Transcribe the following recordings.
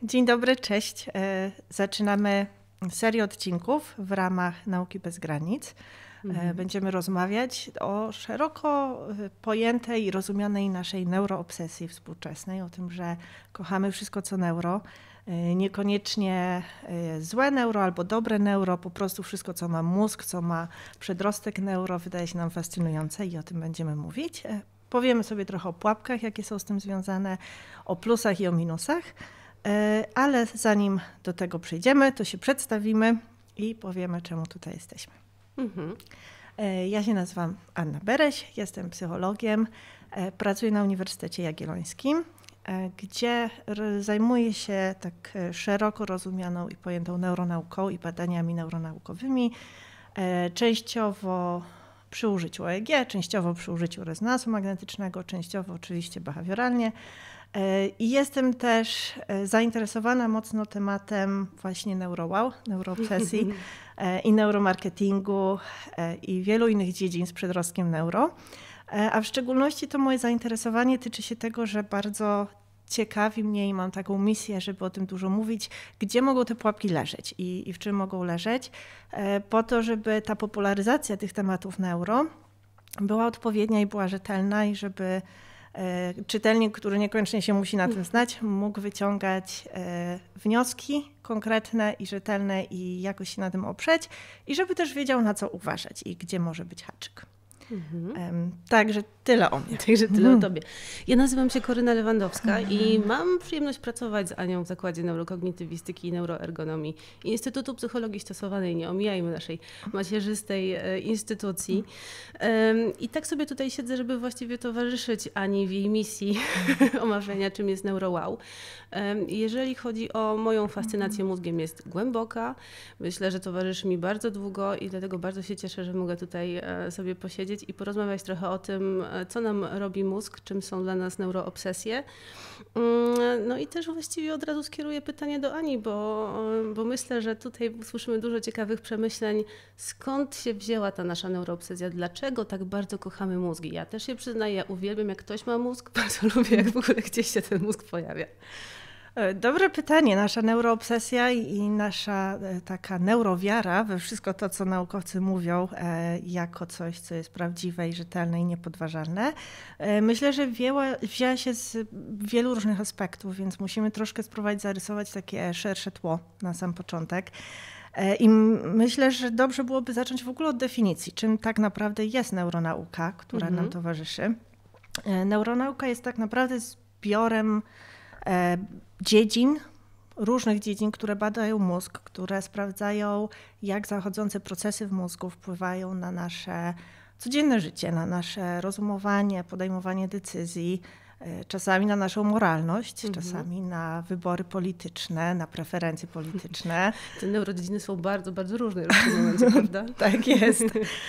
Dzień dobry, cześć. Zaczynamy serię odcinków w ramach Nauki bez granic. Będziemy rozmawiać o szeroko pojętej i rozumianej naszej neuroobsesji współczesnej, o tym, że kochamy wszystko co neuro, niekoniecznie złe neuro albo dobre neuro, po prostu wszystko co ma mózg, co ma przedrostek neuro wydaje się nam fascynujące i o tym będziemy mówić. Powiemy sobie trochę o pułapkach, jakie są z tym związane, o plusach i o minusach. Ale zanim do tego przejdziemy, to się przedstawimy i powiemy, czemu tutaj jesteśmy. Ja się nazywam Anna Bereś, jestem psychologiem, pracuję na Uniwersytecie Jagiellońskim, gdzie zajmuję się tak szeroko rozumianą i pojętą neuronauką i badaniami neuronaukowymi, częściowo przy użyciu EEG, częściowo przy użyciu rezonansu magnetycznego, częściowo oczywiście behawioralnie. I jestem też zainteresowana mocno tematem właśnie neurowow, neuroobsesji i neuromarketingu i wielu innych dziedzin z przedrostkiem neuro. A w szczególności to moje zainteresowanie tyczy się tego, że bardzo ciekawi mnie i mam taką misję, żeby o tym dużo mówić, gdzie mogą te pułapki leżeć i w czym mogą leżeć, po to, żeby ta popularyzacja tych tematów neuro była odpowiednia i była rzetelna i żeby czytelnik, który niekoniecznie się musi na tym znać, mógł wyciągać wnioski konkretne i rzetelne i jakoś się na tym oprzeć i żeby też wiedział, na co uważać i gdzie może być haczyk. Także tyle o mnie. Także tyle o tobie. Ja nazywam się Koryna Lewandowska i mam przyjemność pracować z Anią w Zakładzie Neurokognitywistyki i Neuroergonomii Instytutu Psychologii Stosowanej. Nie omijajmy naszej macierzystej instytucji. I tak sobie tutaj siedzę, żeby właściwie towarzyszyć Ani w jej misji omawiania, czym jest neurowow. Jeżeli chodzi o moją fascynację mózgiem, jest głęboka. Myślę, że towarzyszy mi bardzo długo i dlatego bardzo się cieszę, że mogę tutaj sobie posiedzieć i porozmawiać trochę o tym, co nam robi mózg, czym są dla nas neuroobsesje. No i też właściwie od razu skieruję pytanie do Ani, bo myślę, że tutaj słyszymy dużo ciekawych przemyśleń, skąd się wzięła ta nasza neuroobsesja, dlaczego tak bardzo kochamy mózgi. Ja też się przyznaję, uwielbiam jak ktoś ma mózg, bardzo lubię jak w ogóle gdzieś się ten mózg pojawia. Dobre pytanie. Nasza neuroobsesja i nasza taka neurowiara we wszystko to, co naukowcy mówią jako coś, co jest prawdziwe i rzetelne i niepodważalne. Myślę, że wzięła się z wielu różnych aspektów, więc musimy troszkę spróbować zarysować takie szersze tło na sam początek. I myślę, że dobrze byłoby zacząć w ogóle od definicji, czym tak naprawdę jest neuronauka, która nam towarzyszy. Neuronauka jest tak naprawdę zbiorem różnych dziedzin, które badają mózg, które sprawdzają, jak zachodzące procesy w mózgu wpływają na nasze codzienne życie, na nasze rozumowanie, podejmowanie decyzji, czasami na naszą moralność, czasami na wybory polityczne, na preferencje polityczne. Te neurodziedziny są bardzo, bardzo różne w tym momencie, prawda? Tak jest.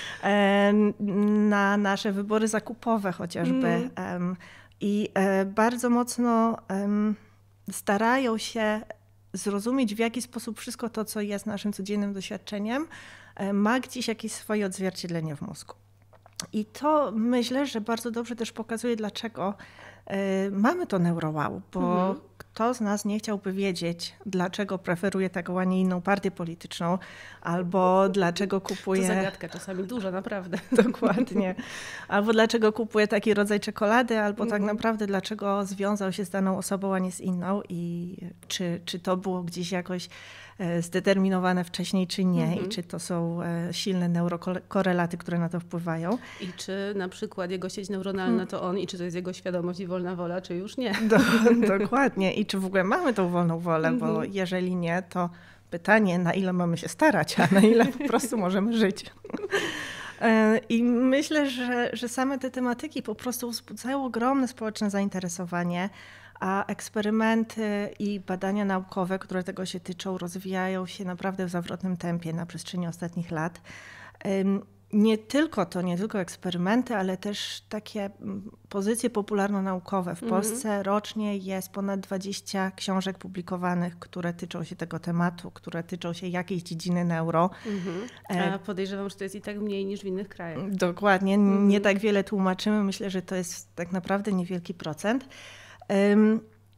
Na nasze wybory zakupowe chociażby. I bardzo mocno starają się zrozumieć, w jaki sposób wszystko to, co jest naszym codziennym doświadczeniem, ma gdzieś jakieś swoje odzwierciedlenie w mózgu. I to myślę, że bardzo dobrze też pokazuje, dlaczego mamy to neurowow, bo kto z nas nie chciałby wiedzieć, dlaczego preferuje taką, a nie inną partię polityczną, albo dlaczego kupuje... To zagadka czasami duża, naprawdę. Dokładnie. Albo dlaczego kupuje taki rodzaj czekolady, albo tak naprawdę dlaczego związał się z daną osobą, a nie z inną i czy to było gdzieś jakoś zdeterminowane wcześniej, czy nie i czy to są silne neurokorelaty, które na to wpływają. I czy na przykład jego sieć neuronalna to on i czy to jest jego świadomość i wolna wola, czy już nie. Dokładnie. I czy w ogóle mamy tą wolną wolę, bo jeżeli nie, to pytanie, na ile mamy się starać, a na ile po prostu możemy żyć. I myślę, że same te tematyki po prostu wzbudzają ogromne społeczne zainteresowanie, a eksperymenty i badania naukowe, które tego się tyczą, rozwijają się naprawdę w zawrotnym tempie na przestrzeni ostatnich lat. Nie tylko eksperymenty, ale też takie pozycje popularno-naukowe. W Polsce rocznie jest ponad 20 książek publikowanych, które tyczą się tego tematu, które tyczą się jakiejś dziedziny neuro. A podejrzewam, że to jest i tak mniej niż w innych krajach. Dokładnie, nie tak wiele tłumaczymy. Myślę, że to jest tak naprawdę niewielki procent.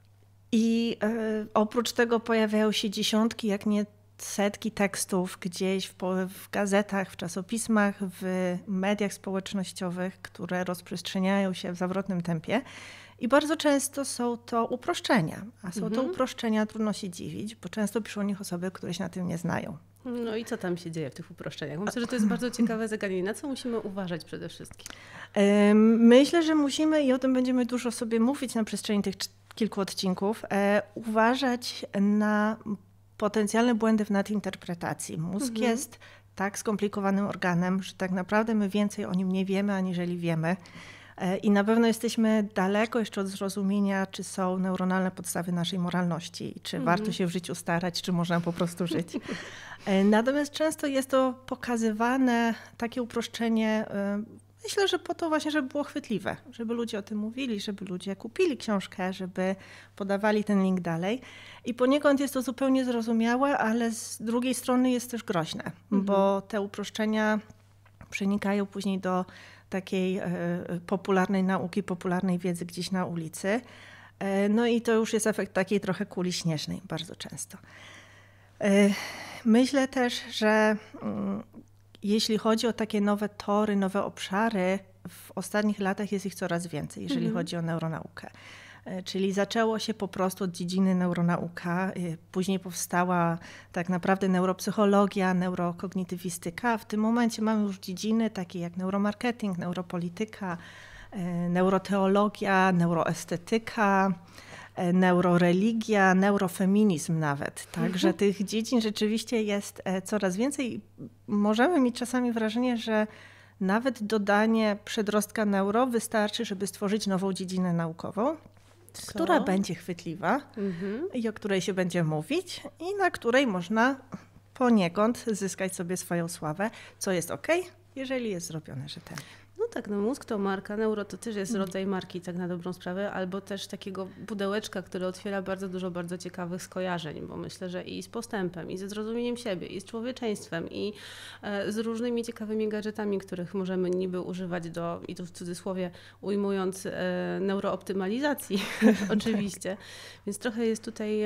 I oprócz tego pojawiają się dziesiątki, jak nie setki tekstów gdzieś w gazetach, w czasopismach, w mediach społecznościowych, które rozprzestrzeniają się w zawrotnym tempie. I bardzo często są to uproszczenia, a są to uproszczenia, trudno się dziwić, bo często piszą o nich osoby, które się na tym nie znają. No i co tam się dzieje w tych uproszczeniach? Myślę, że to jest bardzo ciekawe zagadnienie. Na co musimy uważać przede wszystkim? Myślę, że musimy, i o tym będziemy dużo sobie mówić na przestrzeni tych kilku odcinków, uważać na potencjalne błędy w nadinterpretacji. Mózg jest tak skomplikowanym organem, że tak naprawdę my więcej o nim nie wiemy, aniżeli wiemy. I na pewno jesteśmy daleko jeszcze od zrozumienia, czy są neuronalne podstawy naszej moralności, czy warto się w życiu starać, czy można po prostu żyć. Natomiast często jest to pokazywane, takie uproszczenie, myślę, że po to właśnie, żeby było chwytliwe, żeby ludzie o tym mówili, żeby ludzie kupili książkę, żeby podawali ten link dalej. I poniekąd jest to zupełnie zrozumiałe, ale z drugiej strony jest też groźne, bo te uproszczenia przenikają później do takiej popularnej nauki, popularnej wiedzy gdzieś na ulicy. No i to już jest efekt takiej trochę kuli śnieżnej bardzo często. Myślę też, że jeśli chodzi o takie nowe tory, nowe obszary, w ostatnich latach jest ich coraz więcej, jeżeli chodzi o neuronaukę. Czyli zaczęło się po prostu od dziedziny neuronauka, później powstała tak naprawdę neuropsychologia, neurokognitywistyka. W tym momencie mamy już dziedziny takie jak neuromarketing, neuropolityka, neuroteologia, neuroestetyka, neuroreligia, neurofeminizm nawet. Także tych dziedzin rzeczywiście jest coraz więcej. Możemy mieć czasami wrażenie, że nawet dodanie przedrostka neuro wystarczy, żeby stworzyć nową dziedzinę naukową, która będzie chwytliwa i o której się będzie mówić i na której można poniekąd zyskać sobie swoją sławę, co jest okej, jeżeli jest zrobione rzetelnie. No tak, no mózg to marka, neuro to też jest rodzaj marki, tak na dobrą sprawę, albo też takiego pudełeczka, które otwiera bardzo dużo bardzo ciekawych skojarzeń, bo myślę, że i z postępem, i ze zrozumieniem siebie, i z człowieczeństwem, i z różnymi ciekawymi gadżetami, których możemy niby używać do, i tu w cudzysłowie ujmując, neurooptymalizacji oczywiście. Więc trochę jest tutaj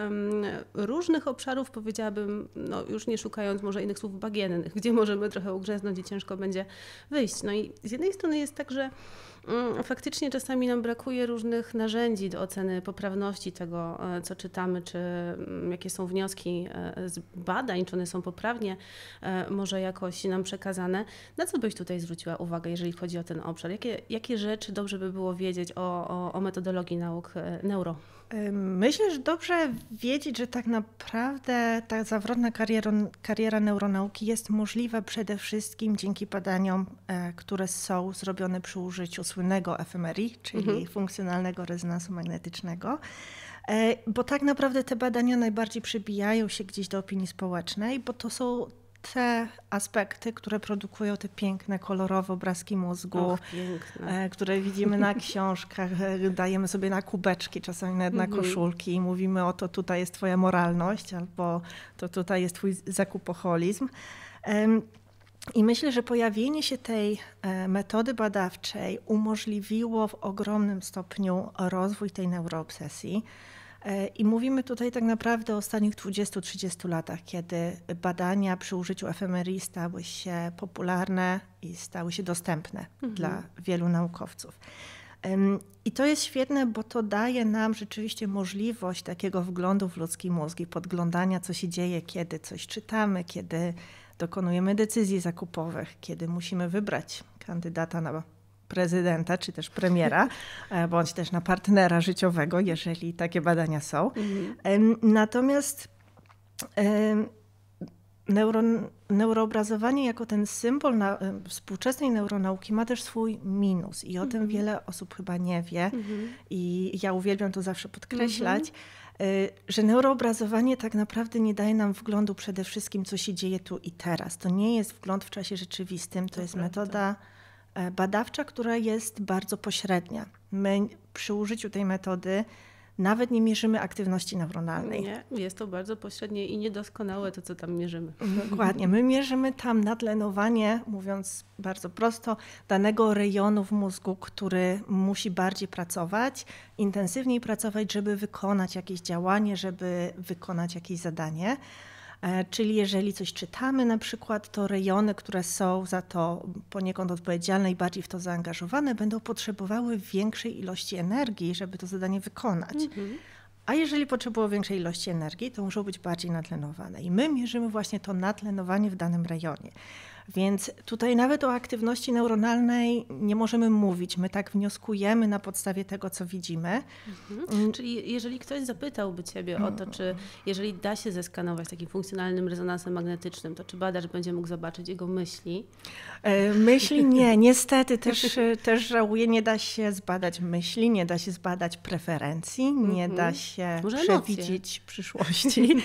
różnych obszarów, powiedziałabym, no już nie szukając może innych słów, bagiennych, gdzie możemy trochę ugrzęznąć i ciężko będzie wyjść. No i z jednej strony jest tak, że faktycznie czasami nam brakuje różnych narzędzi do oceny poprawności tego, co czytamy, czy jakie są wnioski z badań, czy one są poprawnie może jakoś nam przekazane. Na co byś tutaj zwróciła uwagę, jeżeli chodzi o ten obszar? Jakie rzeczy dobrze by było wiedzieć o metodologii nauk neuro? Myślę, że dobrze wiedzieć, że tak naprawdę ta zawrotna kariera neuronauki jest możliwa przede wszystkim dzięki badaniom, które są zrobione przy użyciu słynnego fMRI, czyli funkcjonalnego rezonansu magnetycznego, bo tak naprawdę te badania najbardziej przybijają się gdzieś do opinii społecznej, bo to są te aspekty, które produkują te piękne, kolorowe obrazki mózgu, które widzimy na książkach, dajemy sobie na kubeczki, czasami nawet na koszulki i mówimy o to tutaj jest twoja moralność albo to tutaj jest twój zakupoholizm. I myślę, że pojawienie się tej metody badawczej umożliwiło w ogromnym stopniu rozwój tej neuroobsesji. I mówimy tutaj tak naprawdę o ostatnich 20-30 latach, kiedy badania przy użyciu fMRI stały się popularne i stały się dostępne dla wielu naukowców. I to jest świetne, bo to daje nam rzeczywiście możliwość takiego wglądu w ludzki mózg i podglądania, co się dzieje, kiedy coś czytamy, kiedy dokonujemy decyzji zakupowych, kiedy musimy wybrać kandydata na prezydenta, czy też premiera, bądź też na partnera życiowego, jeżeli takie badania są. Natomiast neuroobrazowanie jako ten symbol współczesnej neuronauki ma też swój minus i o tym wiele osób chyba nie wie i ja uwielbiam to zawsze podkreślać, że neuroobrazowanie tak naprawdę nie daje nam wglądu przede wszystkim, co się dzieje tu i teraz. To nie jest wgląd w czasie rzeczywistym, to jest metoda badawcza, która jest bardzo pośrednia. My przy użyciu tej metody nawet nie mierzymy aktywności neuronalnej. Nie, jest to bardzo pośrednie i niedoskonałe to, co tam mierzymy. Dokładnie. My mierzymy tam natlenowanie, mówiąc bardzo prosto, danego rejonu w mózgu, który musi bardziej pracować, intensywniej pracować, żeby wykonać jakieś działanie, żeby wykonać jakieś zadanie. Czyli jeżeli coś czytamy na przykład, to rejony, które są za to poniekąd odpowiedzialne i bardziej w to zaangażowane, będą potrzebowały większej ilości energii, żeby to zadanie wykonać. A jeżeli potrzebują większej ilości energii, to muszą być bardziej natlenowane. I my mierzymy właśnie to natlenowanie w danym rejonie. Więc tutaj nawet o aktywności neuronalnej nie możemy mówić. My tak wnioskujemy na podstawie tego, co widzimy. Czyli jeżeli ktoś zapytałby Ciebie o to, czy jeżeli da się zeskanować takim funkcjonalnym rezonansem magnetycznym, to czy badacz będzie mógł zobaczyć jego myśli? Myśli nie. Niestety też żałuję, nie da się zbadać myśli, nie da się zbadać preferencji, nie da się przewidzieć przyszłości.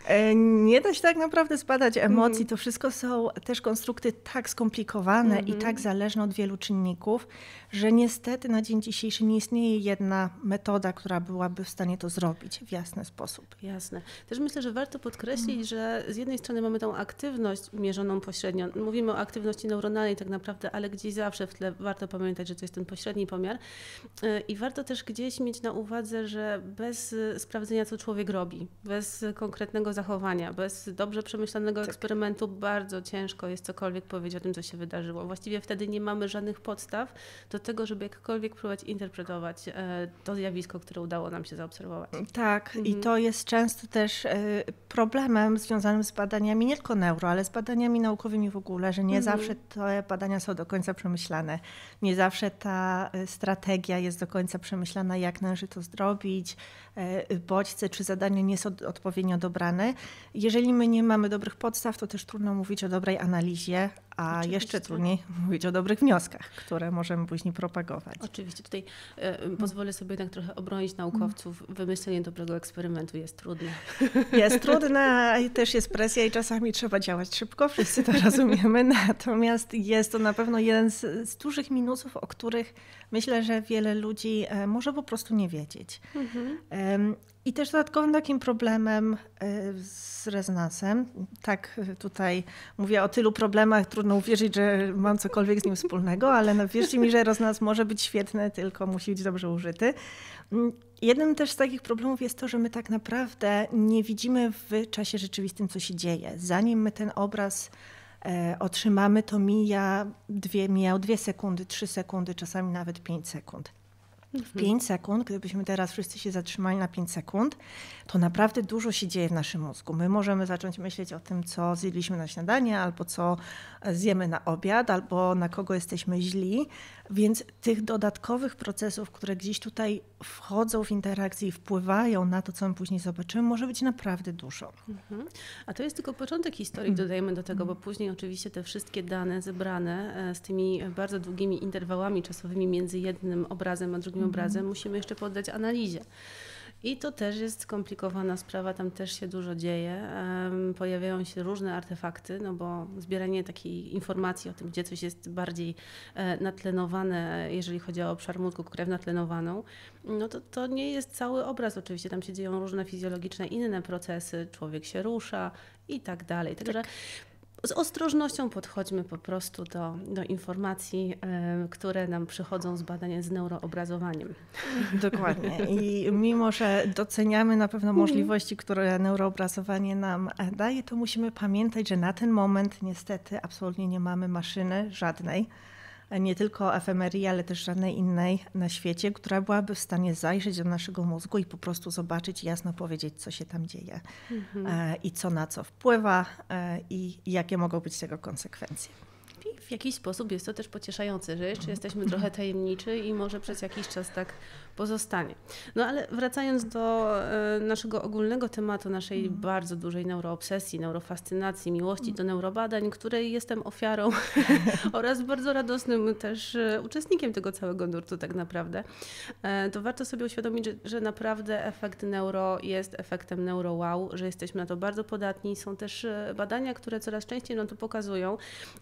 Nie da się tak naprawdę zbadać emocji. To wszystko są też konstrukty tak skomplikowane i tak zależne od wielu czynników, że niestety na dzień dzisiejszy nie istnieje jedna metoda, która byłaby w stanie to zrobić w jasny sposób. Jasne. Też myślę, że warto podkreślić, że z jednej strony mamy tą aktywność mierzoną pośrednio. Mówimy o aktywności neuronalnej tak naprawdę, ale gdzieś zawsze w tle warto pamiętać, że to jest ten pośredni pomiar. I warto też gdzieś mieć na uwadze, że bez sprawdzenia, co człowiek robi, bez konkretnego zachowania, bez dobrze przemyślanego eksperymentu bardzo ciężko jest cokolwiek powiedzieć o tym, co się wydarzyło. Właściwie wtedy nie mamy żadnych podstaw do tego, żeby jakkolwiek próbować interpretować to zjawisko, które udało nam się zaobserwować. Tak, i to jest często też problemem związanym z badaniami nie tylko neuro, ale z badaniami naukowymi w ogóle, że nie zawsze te badania są do końca przemyślane. Nie zawsze ta strategia jest do końca przemyślana, jak należy to zrobić, bodźce czy zadania nie są odpowiednio dobrane. Jeżeli my nie mamy dobrych podstaw, to też trudno mówić o dobrej analizie, a oczywiście jeszcze trudniej mówić o dobrych wnioskach, które możemy później propagować. Oczywiście. Tutaj pozwolę sobie jednak trochę obronić naukowców. Wymyślenie dobrego eksperymentu jest trudne. Jest trudne, i też jest presja i czasami trzeba działać szybko, wszyscy to rozumiemy. Natomiast jest to na pewno jeden z dużych minusów, o których myślę, że wiele ludzi może po prostu nie wiedzieć. I też dodatkowym takim problemem z rezonansem, tak tutaj mówię o tylu problemach, trudno uwierzyć, że mam cokolwiek z nim wspólnego, ale wierzcie mi, że rezonans może być świetny, tylko musi być dobrze użyty. Jednym też z takich problemów jest to, że my tak naprawdę nie widzimy w czasie rzeczywistym, co się dzieje. Zanim my ten obraz otrzymamy, to mijają 2 sekundy, 3 sekundy, czasami nawet 5 sekund. W 5 sekund, gdybyśmy teraz wszyscy się zatrzymali na 5 sekund, to naprawdę dużo się dzieje w naszym mózgu. My możemy zacząć myśleć o tym, co zjedliśmy na śniadanie, albo co zjemy na obiad, albo na kogo jesteśmy źli. Więc tych dodatkowych procesów, które gdzieś tutaj wchodzą w interakcję i wpływają na to, co my później zobaczymy, może być naprawdę dużo. A to jest tylko początek historii, dodajemy do tego, bo później oczywiście te wszystkie dane zebrane z tymi bardzo długimi interwałami czasowymi między jednym obrazem a drugim obrazem musimy jeszcze poddać analizie. I to też jest skomplikowana sprawa, tam też się dużo dzieje. Pojawiają się różne artefakty, no bo zbieranie takiej informacji o tym, gdzie coś jest bardziej natlenowane, jeżeli chodzi o obszar mózgu, krew natlenowaną, no to nie jest cały obraz oczywiście. Tam się dzieją różne fizjologiczne, inne procesy, człowiek się rusza i tak dalej. Także z ostrożnością podchodźmy po prostu do informacji, które nam przychodzą z badań z neuroobrazowaniem. Dokładnie. I mimo, że doceniamy na pewno możliwości, które neuroobrazowanie nam daje, to musimy pamiętać, że na ten moment niestety absolutnie nie mamy maszyny żadnej, nie tylko fMRI, ale też żadnej innej na świecie, która byłaby w stanie zajrzeć do naszego mózgu i po prostu zobaczyć, jasno powiedzieć, co się tam dzieje i co na co wpływa i jakie mogą być tego konsekwencje. I w jakiś sposób jest to też pocieszające, że jeszcze jesteśmy trochę tajemniczy i może przez jakiś czas tak pozostanie. No ale wracając do naszego ogólnego tematu, naszej bardzo dużej neuroobsesji, neurofascynacji, miłości do neurobadań, której jestem ofiarą oraz bardzo radosnym też uczestnikiem tego całego nurtu tak naprawdę, to warto sobie uświadomić, że naprawdę efekt neuro jest efektem neuro-wow, że jesteśmy na to bardzo podatni. Są też badania, które coraz częściej nam to pokazują i to są nawet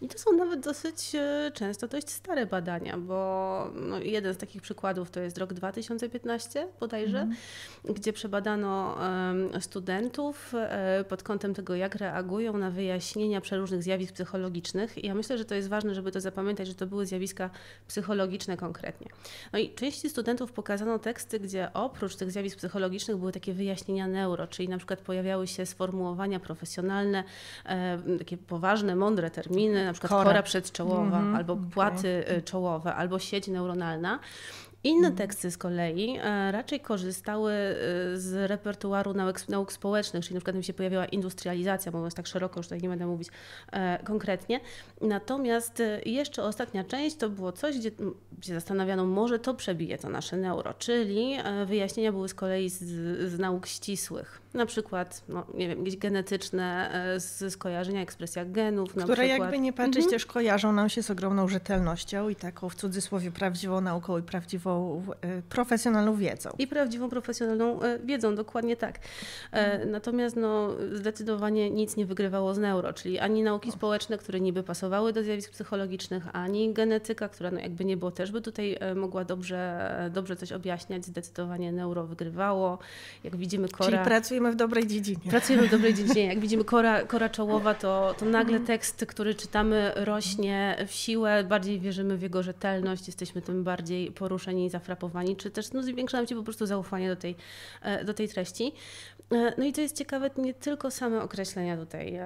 nawet dosyć często dość stare badania, bo jeden z takich przykładów to jest rok 2015 bodajże, gdzie przebadano studentów pod kątem tego, jak reagują na wyjaśnienia przeróżnych zjawisk psychologicznych. I ja myślę, że to jest ważne, żeby to zapamiętać, że to były zjawiska psychologiczne konkretnie. No i części studentów pokazano teksty, gdzie oprócz tych zjawisk psychologicznych były takie wyjaśnienia neuro, czyli na przykład pojawiały się sformułowania profesjonalne, takie poważne, mądre terminy, na przykład kora przedczołowa, albo płaty czołowe, albo sieć neuronalna. Inne teksty z kolei raczej korzystały z repertuaru nauk społecznych, czyli na przykład tam się pojawiała industrializacja, mówiąc tak szeroko, już tutaj nie będę mówić konkretnie. Natomiast jeszcze ostatnia część to było coś, gdzie się zastanawiano, może to przebije to nasze neuro, czyli wyjaśnienia były z kolei z nauk ścisłych. Na przykład, nie wiem, jakieś genetyczne skojarzenia, ekspresja genów. Które na przykład. Jakby nie patrzeć też kojarzą nam się z ogromną rzetelnością i taką w cudzysłowie prawdziwą nauką i prawdziwą profesjonalną wiedzą. I prawdziwą profesjonalną wiedzą, dokładnie tak. Natomiast zdecydowanie nic nie wygrywało z neuro, czyli ani nauki społeczne, które niby pasowały do zjawisk psychologicznych, ani genetyka, która jakby nie było też by tutaj mogła dobrze coś objaśniać. Zdecydowanie neuro wygrywało. Jak widzimy Czyli pracujemy w dobrej dziedzinie. Pracujemy w dobrej dziedzinie. Jak widzimy kora czołowa, to nagle tekst, który czytamy, rośnie w siłę, bardziej wierzymy w jego rzetelność, jesteśmy tym bardziej poruszeni, zafrapowani, czy też zwiększa nam się po prostu zaufanie do tej treści. No i to jest ciekawe, nie tylko same określenia tutaj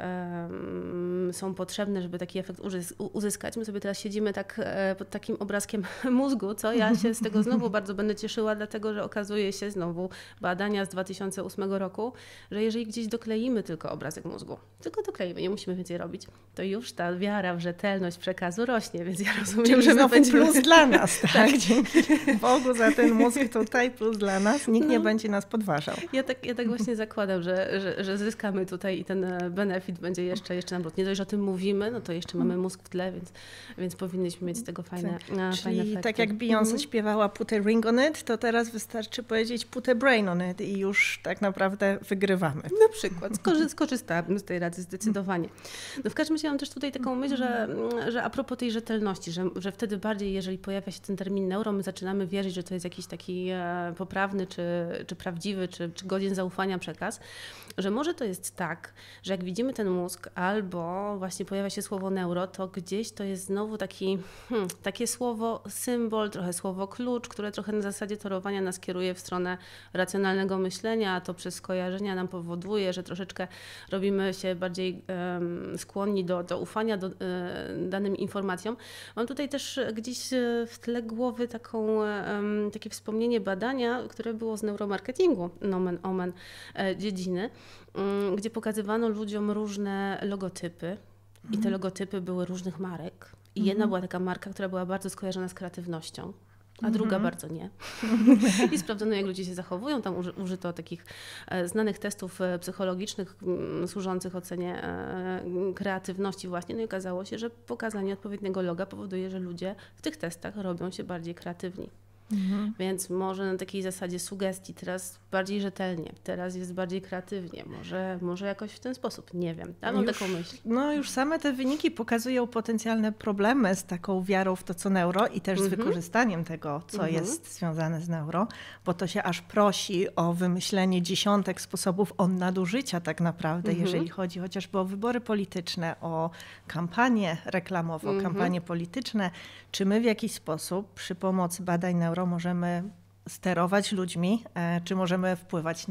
są potrzebne, żeby taki efekt uzyskać. My sobie teraz siedzimy tak pod takim obrazkiem mózgu, co ja się z tego znowu bardzo będę cieszyła, dlatego że okazuje się znowu badania z 2008 roku, że jeżeli gdzieś dokleimy tylko obrazek mózgu, tylko dokleimy, nie musimy więcej robić, to już ta wiara w rzetelność przekazu rośnie, więc ja rozumiem, że będzie plus dla nas, tak? Dzięki Bogu za ten mózg tutaj, plus dla nas, nikt nie będzie nas podważał. Ja tak właśnie zakładam, że zyskamy tutaj i ten benefit będzie jeszcze nam rósł. Nie dość, że o tym mówimy, no to jeszcze mamy mózg w tle, więc powinniśmy mieć z tego fajne Czyli efekty. tak jak Beyoncé śpiewała Put a ring on it, to teraz wystarczy powiedzieć Put a brain on it i już tak naprawdę wygrywamy. Na przykład skorzystałabym z tej rady zdecydowanie. No w każdym razie mam też tutaj taką myśl, że a propos tej rzetelności, że wtedy bardziej, jeżeli pojawia się ten termin neuro, my zaczynamy wierzyć, że to jest jakiś taki poprawny, czy prawdziwy, czy godzien zaufania przekaz, że może to jest tak, że jak widzimy ten mózg albo właśnie pojawia się słowo neuro, to gdzieś to jest znowu takie słowo symbol, trochę słowo klucz, które trochę na zasadzie torowania nas kieruje w stronę racjonalnego myślenia, a to przez skojarzenia nam powoduje, że troszeczkę robimy się bardziej skłonni do ufania danym informacjom. Mam tutaj też gdzieś w tle głowy takie wspomnienie badania, które było z neuromarketingu, nomen omen, dziedziny, gdzie pokazywano ludziom różne logotypy i te logotypy były różnych marek. I jedna była taka marka, która była bardzo skojarzona z kreatywnością, a druga bardzo nie. I sprawdzono, jak ludzie się zachowują. Tam użyto takich znanych testów psychologicznych służących ocenie kreatywności właśnie. No i okazało się, że pokazanie odpowiedniego loga powoduje, że ludzie w tych testach robią się bardziej kreatywni. Więc może na takiej zasadzie sugestii teraz bardziej rzetelnie, teraz jest bardziej kreatywnie, może jakoś w ten sposób, nie wiem. Ja mam taką myśl. No już same te wyniki pokazują potencjalne problemy z taką wiarą w to, co neuro i też z wykorzystaniem tego, co jest związane z neuro, bo to się aż prosi o wymyślenie dziesiątek sposobów nadużycia tak naprawdę, jeżeli chodzi chociażby o wybory polityczne, o kampanie reklamowe, o kampanie polityczne. Czy my w jakiś sposób przy pomocy badań neuro możemy sterować ludźmi, czy możemy wpływać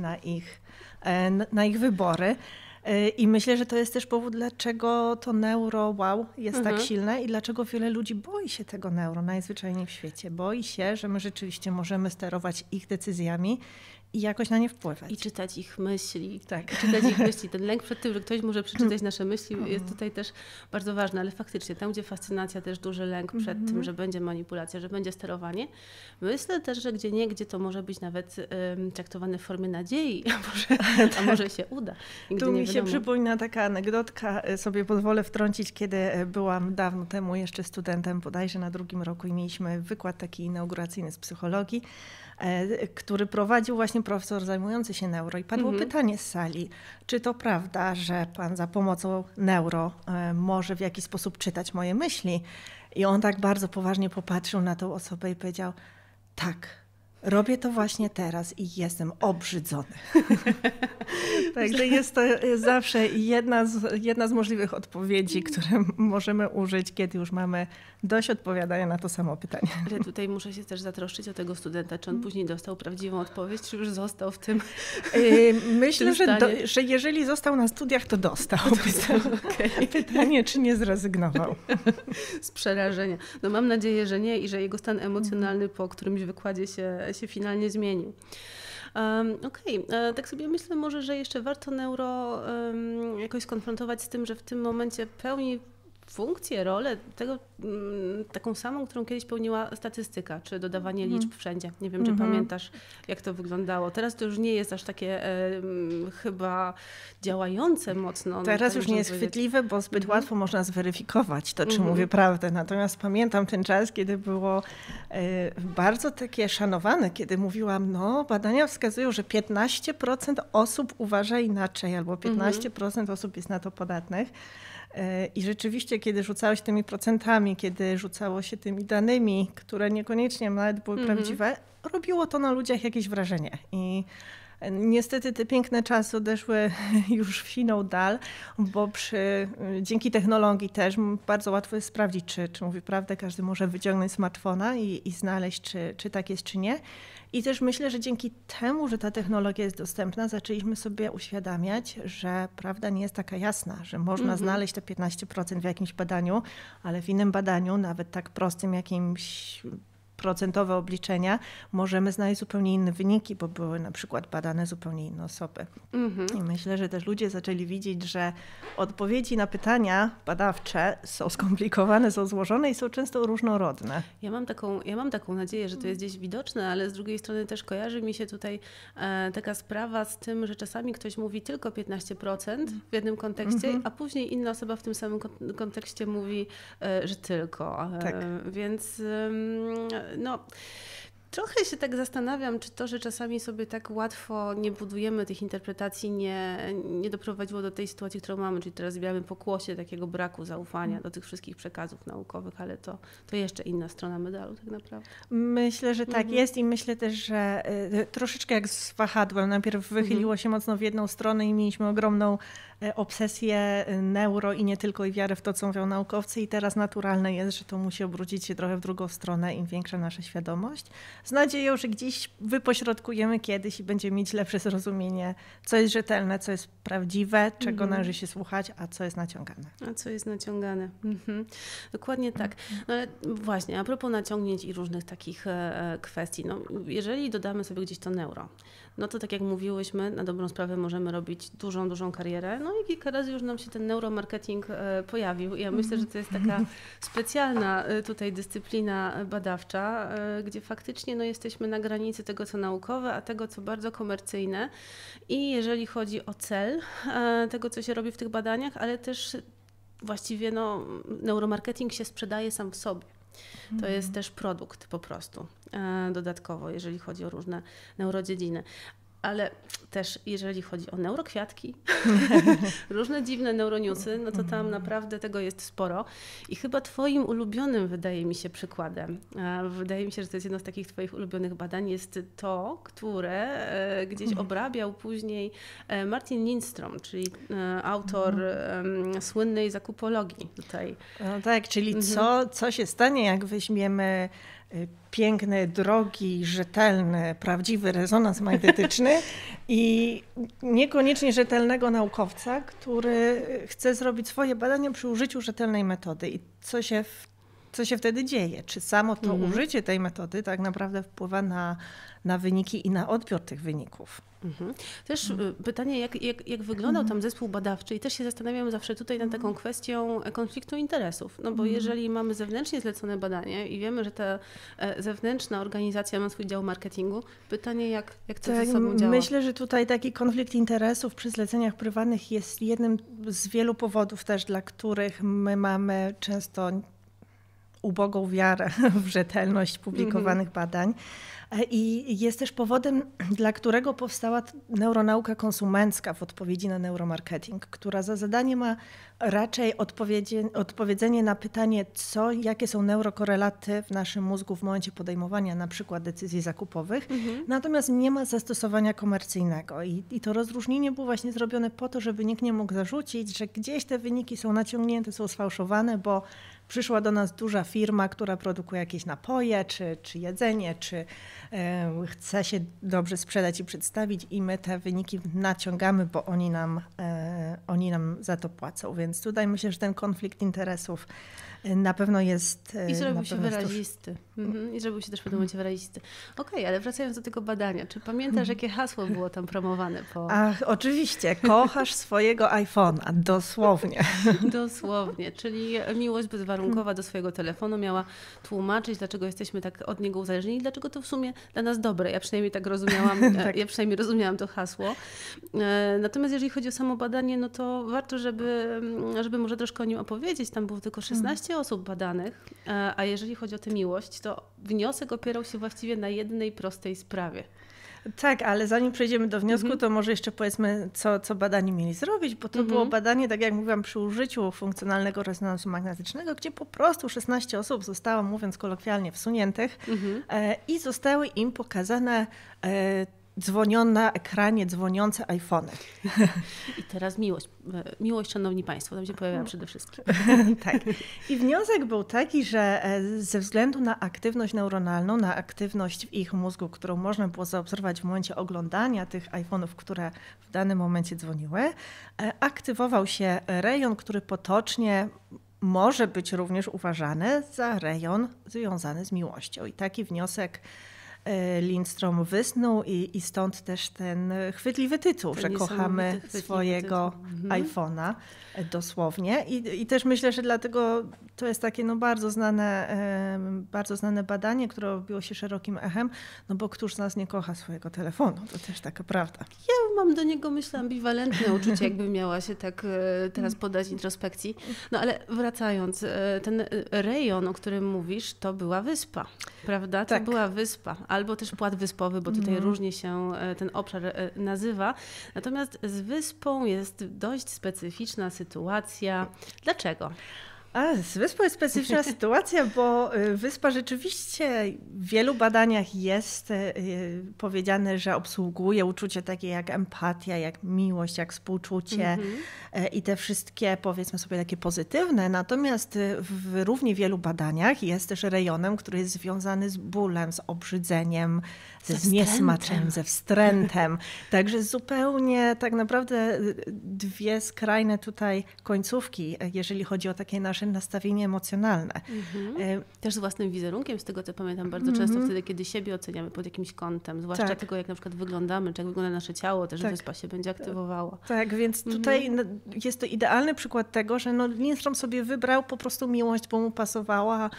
na ich wybory. I myślę, że to jest też powód, dlaczego to neuro jest tak silne i dlaczego wiele ludzi boi się tego neuro najzwyczajniej w świecie. Boi się, że my rzeczywiście możemy sterować ich decyzjami i jakoś na nie wpływać. I czytać ich myśli. Tak. Czytać ich myśli. Ten lęk przed tym, że ktoś może przeczytać nasze myśli jest tutaj też bardzo ważny, ale faktycznie tam, gdzie fascynacja, też duży lęk przed tym, że będzie manipulacja, że będzie sterowanie. Myślę też, że gdzieniegdzie to może być nawet traktowane w formie nadziei, a może się uda. Tu mi się przypomina taka anegdotka, sobie pozwolę wtrącić, kiedy byłam dawno temu jeszcze studentem, bodajże na 2. roku i mieliśmy wykład taki inauguracyjny z psychologii. który prowadził właśnie profesor zajmujący się neuro i padło pytanie z sali, czy to prawda, że pan za pomocą neuro może w jakiś sposób czytać moje myśli? I on tak bardzo poważnie popatrzył na tą osobę i powiedział, tak. Robię to właśnie teraz i jestem obrzydzony. Także jest to zawsze jedna z możliwych odpowiedzi, które możemy użyć, kiedy już mamy dość odpowiadania na to samo pytanie. Ale tutaj muszę się też zatroszczyć o tego studenta. Czy on później dostał prawdziwą odpowiedź, czy już został w tym Myślę, że jeżeli został na studiach, to dostał. Okay. Pytanie, czy nie zrezygnował. Z przerażenia. No mam nadzieję, że nie i że jego stan emocjonalny po którymś wykładzie się finalnie zmienił. Okej, tak sobie myślę może, że jeszcze warto neuro jakoś skonfrontować z tym, że w tym momencie pełni funkcję, rolę tego, taką samą, którą kiedyś pełniła statystyka, czy dodawanie liczb wszędzie. Nie wiem, czy pamiętasz, jak to wyglądało. Teraz to już nie jest aż takie chyba działające mocno. Teraz już nie jest chwytliwe, bo zbyt łatwo można zweryfikować to, czy mówię prawdę. Natomiast pamiętam ten czas, kiedy było bardzo takie szanowane, kiedy mówiłam, no badania wskazują, że 15% osób uważa inaczej, albo 15% osób jest na to podatnych. I rzeczywiście, kiedy rzucało się tymi procentami, kiedy rzucało się tymi danymi, które niekoniecznie nawet były prawdziwe, robiło to na ludziach jakieś wrażenie. I niestety te piękne czasy odeszły już w siną dal, bo dzięki technologii też bardzo łatwo jest sprawdzić, czy mówi prawdę. Każdy może wyciągnąć smartfona i znaleźć, czy tak jest, czy nie. I też myślę, że dzięki temu, że ta technologia jest dostępna, zaczęliśmy sobie uświadamiać, że prawda nie jest taka jasna, że można znaleźć te 15% w jakimś badaniu, ale w innym badaniu, nawet tak prostym jakimś procentowe obliczenia, możemy znaleźć zupełnie inne wyniki, bo były na przykład badane zupełnie inne osoby. I myślę, że też ludzie zaczęli widzieć, że odpowiedzi na pytania badawcze są skomplikowane, są złożone i są często różnorodne. Ja mam taką nadzieję, że to jest gdzieś widoczne, ale z drugiej strony też kojarzy mi się tutaj taka sprawa z tym, że czasami ktoś mówi tylko 15% w jednym kontekście, a później inna osoba w tym samym kontekście mówi, że tylko. Tak. Więc no, trochę się tak zastanawiam, czy to, że czasami sobie tak łatwo nie budujemy tych interpretacji, nie doprowadziło do tej sytuacji, którą mamy, czyli teraz zbieramy pokłosie takiego braku zaufania do tych wszystkich przekazów naukowych, ale to jeszcze inna strona medalu tak naprawdę. Myślę, że tak jest i myślę też, że troszeczkę jak z wahadłem. Najpierw wychyliło się mocno w jedną stronę i mieliśmy ogromną obsesję neuro i nie tylko i wiarę w to, co mówią naukowcy i teraz naturalne jest, że to musi obrócić się trochę w drugą stronę, im większa nasza świadomość. Z nadzieją, że gdzieś wypośrodkujemy kiedyś i będziemy mieć lepsze zrozumienie, co jest rzetelne, co jest prawdziwe, czego należy się słuchać, a co jest naciągane. A co jest naciągane. Dokładnie tak. No ale właśnie, a propos naciągnięć i różnych takich kwestii, no, jeżeli dodamy sobie gdzieś to neuro, no to tak jak mówiłyśmy, na dobrą sprawę możemy robić dużą karierę. No i kilka razy już nam się ten neuromarketing pojawił. Ja myślę, że to jest taka specjalna tutaj dyscyplina badawcza, gdzie faktycznie no, jesteśmy na granicy tego, co naukowe, a tego, co bardzo komercyjne. I jeżeli chodzi o cel tego, co się robi w tych badaniach, ale też właściwie no, neuromarketing się sprzedaje sam w sobie. To jest też produkt po prostu dodatkowo, jeżeli chodzi o różne neurodziedziny. Ale też jeżeli chodzi o neurokwiatki, różne dziwne neuroniusy, no to tam naprawdę tego jest sporo. I chyba twoim ulubionym, wydaje mi się, przykładem, wydaje mi się, że to jest jedno z takich twoich ulubionych badań, jest to, które gdzieś obrabiał później Martin Lindstrom, czyli autor słynnej zakupologii tutaj. No tak, czyli co się stanie, jak weźmiemy piękny, drogi, rzetelny, prawdziwy rezonans magnetyczny i niekoniecznie rzetelnego naukowca, który chce zrobić swoje badania przy użyciu rzetelnej metody. I co się wtedy dzieje? Czy samo to użycie tej metody tak naprawdę wpływa na wyniki i na odbiór tych wyników? Też pytanie, jak wyglądał tam zespół badawczy i też się zastanawiam zawsze tutaj nad taką kwestią konfliktu interesów. No bo jeżeli mamy zewnętrznie zlecone badanie i wiemy, że ta zewnętrzna organizacja ma swój dział marketingu, pytanie jak to ze sobą działa? Myślę, że tutaj taki konflikt interesów przy zleceniach prywatnych jest jednym z wielu powodów też, dla których my mamy często ubogą wiarę w rzetelność publikowanych badań. I jest też powodem, dla którego powstała neuronauka konsumencka w odpowiedzi na neuromarketing, która za zadanie ma raczej odpowiedzenie na pytanie, jakie są neurokorelaty w naszym mózgu w momencie podejmowania na przykład decyzji zakupowych, natomiast nie ma zastosowania komercyjnego. I to rozróżnienie było właśnie zrobione po to, żeby nikt nie mógł zarzucić, że gdzieś te wyniki są naciągnięte, są sfałszowane, bo przyszła do nas duża firma, która produkuje jakieś napoje, czy jedzenie, czy chce się dobrze sprzedać i przedstawić i my te wyniki naciągamy, bo oni nam za to płacą. Więc tutaj myślę, że ten konflikt interesów na pewno jest... I zrobił się wyrazisty. I zrobił się też w pewnym momencie wyrazisty. Okej, ale wracając do tego badania, czy pamiętasz, jakie hasło było tam promowane? Ach, oczywiście. Kochasz swojego iPhone'a. Dosłownie. Dosłownie. Czyli miłość bezwarunkowa do swojego telefonu miała tłumaczyć, dlaczego jesteśmy tak od niego uzależnieni i dlaczego to w sumie dla nas dobre. Ja przynajmniej tak rozumiałam, ja przynajmniej rozumiałam to hasło. Natomiast jeżeli chodzi o samo badanie, no to warto, żeby może troszkę o nim opowiedzieć. Tam było tylko 16 osób badanych, a jeżeli chodzi o tę miłość, to wniosek opierał się właściwie na jednej prostej sprawie. Tak, ale zanim przejdziemy do wniosku, to może jeszcze powiedzmy, co badani mieli zrobić, bo to było badanie, tak jak mówiłam, przy użyciu funkcjonalnego rezonansu magnetycznego, gdzie po prostu 16 osób zostało, mówiąc kolokwialnie, wsuniętych i zostały im pokazane na ekranie dzwoniące iPhony. I teraz miłość. Miłość, szanowni państwo, tam się pojawia przede wszystkim. Tak. I wniosek był taki, że ze względu na aktywność neuronalną, na aktywność w ich mózgu, którą można było zaobserwować w momencie oglądania tych iPhone'ów, które w danym momencie dzwoniły, aktywował się rejon, który potocznie może być również uważany za rejon związany z miłością. I taki wniosek Lindstrom wysnuł i stąd też ten chwytliwy tytuł, że kochamy swojego iPhone'a dosłownie. I też myślę, że dlatego to jest takie bardzo znane badanie, które odbiło się szerokim echem, no bo któż z nas nie kocha swojego telefonu? To też taka prawda. Ja mam do niego, myślę, ambiwalentne uczucie, jakbym miała się tak teraz poddać introspekcji. No ale wracając, ten rejon, o którym mówisz, to była wyspa, prawda? To była wyspa, albo też płat wyspowy, bo tutaj różnie się ten obszar nazywa. Natomiast z wyspą jest dość specyficzna sytuacja. Dlaczego? Z wyspą jest specyficzna sytuacja, bo wyspa rzeczywiście w wielu badaniach jest powiedziane, że obsługuje uczucia takie jak empatia, jak miłość, jak współczucie i te wszystkie, powiedzmy sobie, takie pozytywne. Natomiast w równie wielu badaniach jest też rejonem, który jest związany z bólem, z obrzydzeniem, ze zniesmaczeniem, ze wstrętem. Także zupełnie tak naprawdę dwie skrajne tutaj końcówki, jeżeli chodzi o takie nasze nastawienie emocjonalne. Też z własnym wizerunkiem, z tego co pamiętam, bardzo często wtedy, kiedy siebie oceniamy pod jakimś kątem, zwłaszcza tego, jak na przykład wyglądamy, czy jak wygląda nasze ciało, też wyspa się będzie aktywowała. Tak, więc tutaj jest to idealny przykład tego, że Lindstrom sobie wybrał po prostu miłość, bo mu pasowała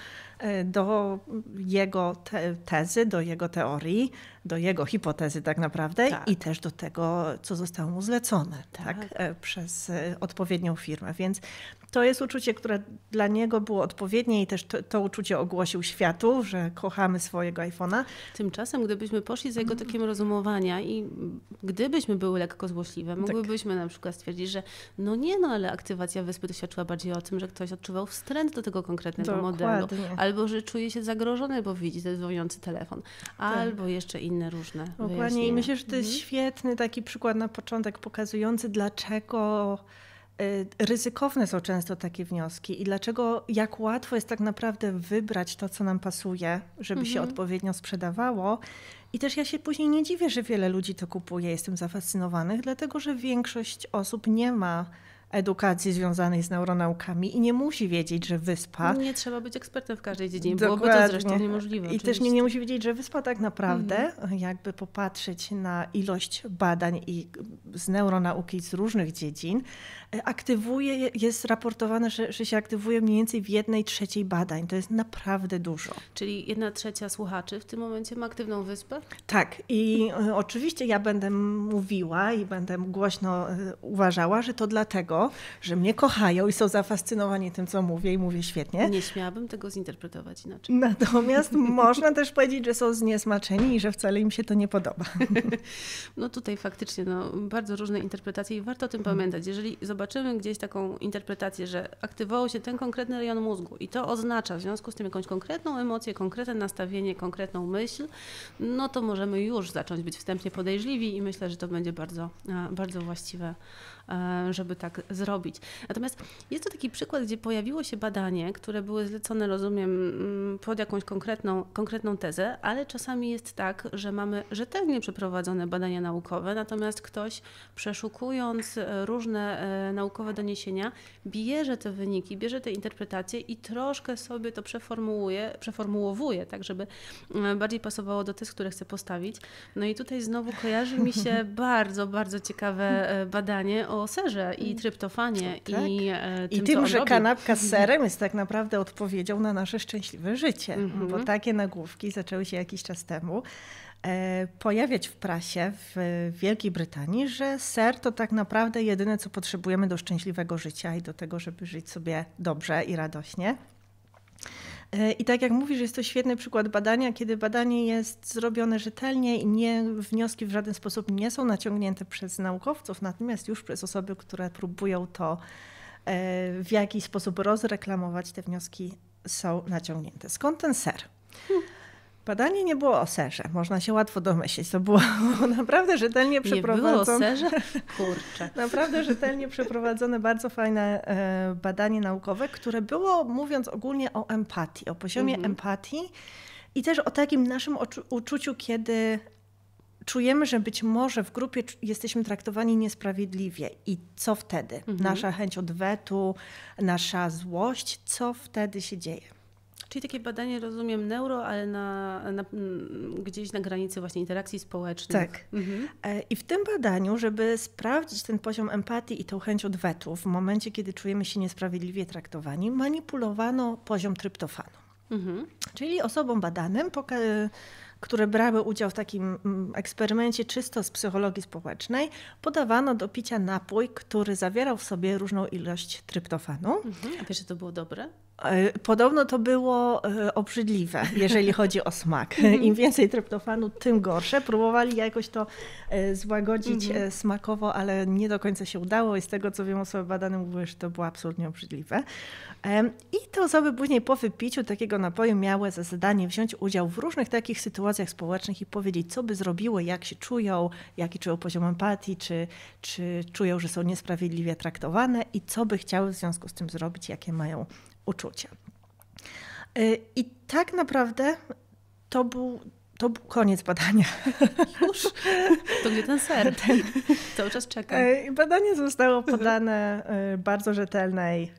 do jego tezy, do jego teorii, do jego hipotezy tak naprawdę i też do tego, co zostało mu zlecone przez odpowiednią firmę. Więc to jest uczucie, które dla niego było odpowiednie i też to uczucie ogłosił światu, że kochamy swojego iPhone'a. Tymczasem, gdybyśmy poszli za jego tokiem rozumowania i gdybyśmy były lekko złośliwe, mogłybyśmy na przykład stwierdzić, że ale aktywacja wyspy to świadczyła bardziej o tym, że ktoś odczuwał wstręt do tego konkretnego modelu. Albo że czuje się zagrożony, bo widzi ten dzwoniący telefon. Albo jeszcze inne różne wyjaśnienia. I myślę, że to jest świetny taki przykład na początek pokazujący, dlaczego ryzykowne są często takie wnioski i dlaczego jak łatwo jest tak naprawdę wybrać to, co nam pasuje, żeby się odpowiednio sprzedawało. I też ja się później nie dziwię, że wiele ludzi to kupuje, jestem zafascynowanych, dlatego że większość osób nie ma edukacji związanej z neuronaukami i nie musi wiedzieć, że wyspa... Nie trzeba być ekspertem w każdej dziedzinie, byłoby to zresztą niemożliwe. I też nie musi wiedzieć, że wyspa tak naprawdę, jakby popatrzeć na ilość badań z neuronauki z różnych dziedzin, jest raportowane, że się aktywuje mniej więcej w 1/3 badań. To jest naprawdę dużo. Czyli 1/3 słuchaczy w tym momencie ma aktywną wyspę? Tak. I oczywiście ja będę mówiła i będę głośno uważała, że to dlatego, to, że mnie kochają i są zafascynowani tym, co mówię i mówię świetnie. Nie śmiałabym tego zinterpretować inaczej. Natomiast można też powiedzieć, że są zniesmaczeni i że wcale im się to nie podoba. No tutaj faktycznie bardzo różne interpretacje i warto o tym pamiętać. Jeżeli zobaczymy gdzieś taką interpretację, że aktywował się ten konkretny rejon mózgu i to oznacza w związku z tym jakąś konkretną emocję, konkretne nastawienie, konkretną myśl, no to możemy już zacząć być wstępnie podejrzliwi i myślę, że to będzie bardzo, bardzo właściwe, żeby tak zrobić. Natomiast jest to taki przykład, gdzie pojawiło się badanie, które były zlecone, rozumiem, pod jakąś konkretną tezę, ale czasami jest tak, że mamy rzetelnie przeprowadzone badania naukowe, natomiast ktoś przeszukując różne naukowe doniesienia, bierze te wyniki, bierze te interpretacje i troszkę sobie to przeformułowuje, tak żeby bardziej pasowało do tez, które chce postawić. No i tutaj znowu kojarzy mi się bardzo, bardzo ciekawe badanie o serze i tryptofanie tak. i tym, że kanapka z serem jest tak naprawdę odpowiedzią na nasze szczęśliwe życie, bo takie nagłówki zaczęły się jakiś czas temu pojawiać w prasie w Wielkiej Brytanii, że ser to tak naprawdę jedyne, co potrzebujemy do szczęśliwego życia i do tego, żeby żyć sobie dobrze i radośnie. I tak jak mówisz, jest to świetny przykład badania, kiedy badanie jest zrobione rzetelnie i wnioski w żaden sposób nie są naciągnięte przez naukowców, natomiast już przez osoby, które próbują to w jakiś sposób rozreklamować, te wnioski są naciągnięte. Skąd ten ser? Badanie nie było o serze, można się łatwo domyślić. To było naprawdę rzetelnie przeprowadzone. Nie było o serze? Kurczę. Naprawdę rzetelnie przeprowadzone, bardzo fajne badanie naukowe, które było, mówiąc ogólnie, o empatii, o poziomie empatii i też o takim naszym uczuciu, kiedy czujemy, że być może w grupie jesteśmy traktowani niesprawiedliwie. I co wtedy? Nasza chęć odwetu, nasza złość, co wtedy się dzieje? Czyli takie badanie, rozumiem, neuro, ale gdzieś na granicy właśnie interakcji społecznych. Tak. I w tym badaniu, żeby sprawdzić ten poziom empatii i tą chęć odwetu w momencie, kiedy czujemy się niesprawiedliwie traktowani, manipulowano poziom tryptofanu. Czyli osobom badanym, które brały udział w takim eksperymencie czysto z psychologii społecznej, podawano do picia napój, który zawierał w sobie różną ilość tryptofanu. A wiesz, że to było dobre? Podobno to było obrzydliwe, jeżeli chodzi o smak. Im więcej tryptofanu, tym gorsze. Próbowali jakoś to złagodzić smakowo, ale nie do końca się udało i z tego, co wiem, osoby badane mówiły, że to było absolutnie obrzydliwe. I te osoby później po wypiciu takiego napoju miały za zadanie wziąć udział w różnych takich sytuacjach społecznych i powiedzieć, co by zrobiły, jak się czują, jaki czują poziom empatii, czy czują, że są niesprawiedliwie traktowane i co by chciały w związku z tym zrobić, jakie mają uczucia. I tak naprawdę to był koniec badania. Już? To gdzie ten ser? Cały czas czekam. Badanie zostało podane bardzo rzetelnej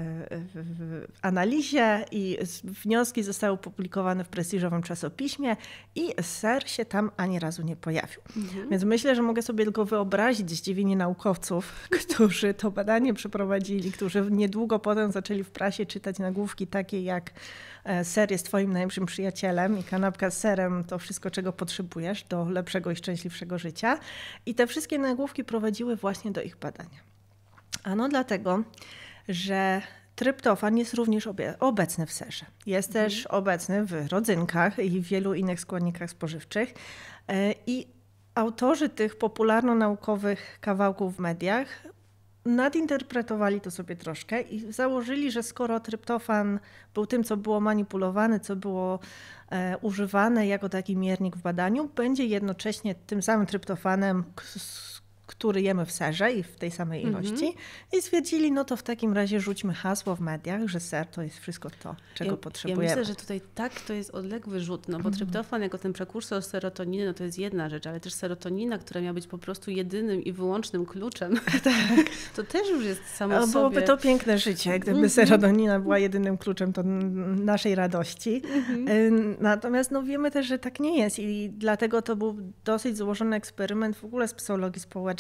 analizie i wnioski zostały opublikowane w prestiżowym czasopiśmie i ser się tam ani razu nie pojawił. Więc myślę, że mogę sobie tylko wyobrazić zdziwienie naukowców, którzy to badanie przeprowadzili, którzy niedługo potem zaczęli w prasie czytać nagłówki takie jak ser jest twoim najlepszym przyjacielem i kanapka z serem to wszystko, czego potrzebujesz do lepszego i szczęśliwszego życia. I te wszystkie nagłówki prowadziły właśnie do ich badania. Ano dlatego, że tryptofan jest również obecny w serze. Jest też obecny w rodzynkach i w wielu innych składnikach spożywczych. I autorzy tych popularno-naukowych kawałków w mediach nadinterpretowali to sobie troszkę i założyli, że skoro tryptofan był tym, co było manipulowane, co było używane jako taki miernik w badaniu, będzie jednocześnie tym samym tryptofanem, który jemy w serze i w tej samej ilości. I stwierdzili, no to w takim razie rzućmy hasło w mediach, że ser to jest wszystko to, czego potrzebujemy. Ja myślę, że tutaj tak to jest odległy rzut, no bo tryptofan jako ten prekursor serotoniny, no to jest jedna rzecz, ale też serotonina, która miała być po prostu jedynym i wyłącznym kluczem, to też już jest samo sobie. Byłoby to piękne życie, gdyby serotonina była jedynym kluczem do naszej radości. Natomiast wiemy też, że tak nie jest i dlatego to był dosyć złożony eksperyment w ogóle z psychologii społecznej,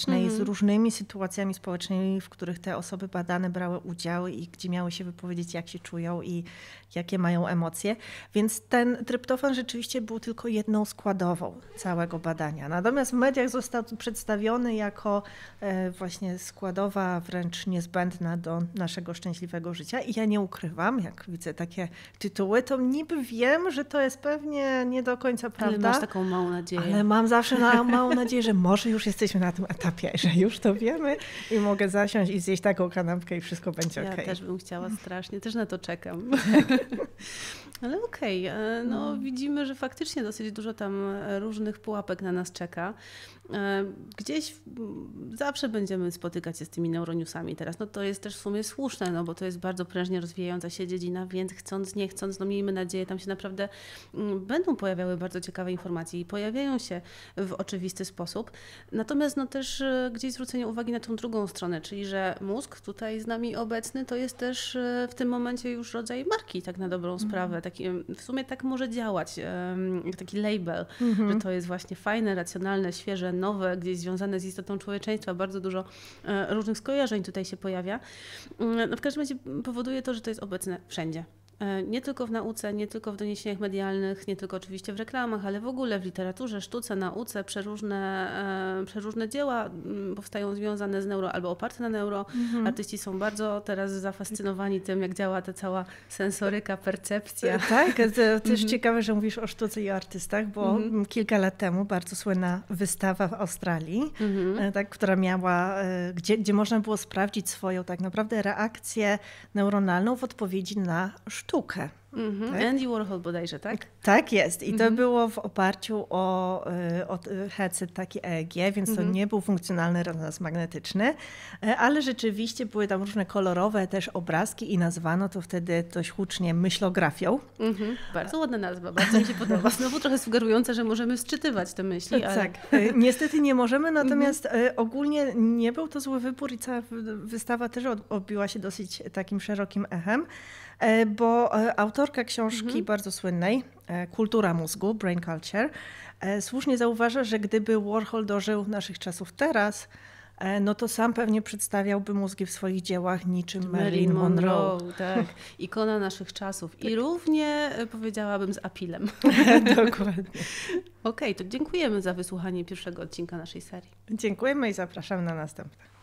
społecznej, z różnymi sytuacjami społecznymi, w których te osoby badane brały udział i gdzie miały się wypowiedzieć, jak się czują i jakie mają emocje. Więc ten tryptofan rzeczywiście był tylko jedną składową całego badania. Natomiast w mediach został przedstawiony jako właśnie składowa wręcz niezbędna do naszego szczęśliwego życia. I ja nie ukrywam, jak widzę takie tytuły, to niby wiem, że to jest pewnie nie do końca prawda. Ale masz taką małą nadzieję. Ale mam zawsze małą nadzieję, że może już jesteśmy na tym etapie, że już to wiemy i mogę zasiąść i zjeść taką kanapkę i wszystko będzie okej. Ja też bym chciała strasznie, też na to czekam. Ale okej, no widzimy, że faktycznie dosyć dużo tam różnych pułapek na nas czeka. Gdzieś zawsze będziemy spotykać się z tymi neuronewsami teraz. No to jest też w sumie słuszne, no bo to jest bardzo prężnie rozwijająca się dziedzina, więc chcąc, nie chcąc, no miejmy nadzieję, tam się naprawdę będą pojawiały bardzo ciekawe informacje i pojawiają się w oczywisty sposób. Natomiast no też gdzieś zwrócenie uwagi na tą drugą stronę, czyli że mózg tutaj z nami obecny to jest też w tym momencie już rodzaj marki, tak na dobrą sprawę. Taki, w sumie tak może działać, jak taki label, że to jest właśnie fajne, racjonalne, świeże, nowe, gdzieś związane z istotą człowieczeństwa. Bardzo dużo różnych skojarzeń tutaj się pojawia. No w każdym razie powoduje to, że to jest obecne wszędzie. Nie tylko w nauce, nie tylko w doniesieniach medialnych, nie tylko oczywiście w reklamach, ale w ogóle w literaturze, sztuce, nauce, przeróżne dzieła powstają związane z neuro albo oparte na neuro. Artyści są bardzo teraz zafascynowani tym, jak działa ta cała sensoryka, percepcja. Tak, to też ciekawe, że mówisz o sztuce i o artystach, bo kilka lat temu bardzo słynna wystawa w Australii, tak, która miała, gdzie można było sprawdzić swoją tak naprawdę reakcję neuronalną w odpowiedzi na sztukę. Tak? Andy Warhol bodajże, tak? Tak jest. I to było w oparciu o headset taki EEG, więc to nie był funkcjonalny rezonans magnetyczny, ale rzeczywiście były tam różne kolorowe też obrazki i nazwano to wtedy dość hucznie myślografią. Bardzo ładna nazwa, bardzo mi się podoba. Znowu trochę sugerujące, że możemy sczytywać te myśli. Ale... Tak, niestety nie możemy, natomiast ogólnie nie był to zły wybór i cała wystawa też odbiła się dosyć takim szerokim echem, bo autorka książki bardzo słynnej, Kultura mózgu, Brain Culture, słusznie zauważa, że gdyby Warhol dożył naszych czasów teraz, no to sam pewnie przedstawiałby mózgi w swoich dziełach niczym Marilyn Monroe. Tak, ikona naszych czasów. I równie powiedziałabym z apilem. Dokładnie. Okej, to dziękujemy za wysłuchanie pierwszego odcinka naszej serii. Dziękujemy i zapraszamy na następne.